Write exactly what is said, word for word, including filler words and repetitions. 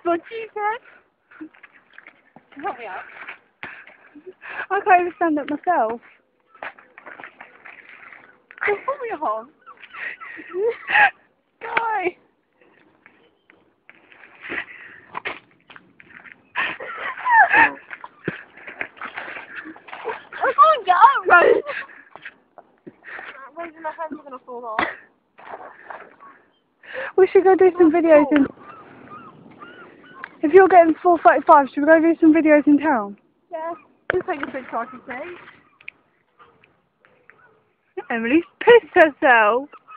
what she said. Help me out. I can't even stand up myself. Put me on. Guy. I can't get out, Rose. Rose, my hands are gonna fall off. We should go do some videos in... If you're getting four thirty-five, should we go do some videos in town? Yeah. Just take a picture, I can say. Emily's pissed herself.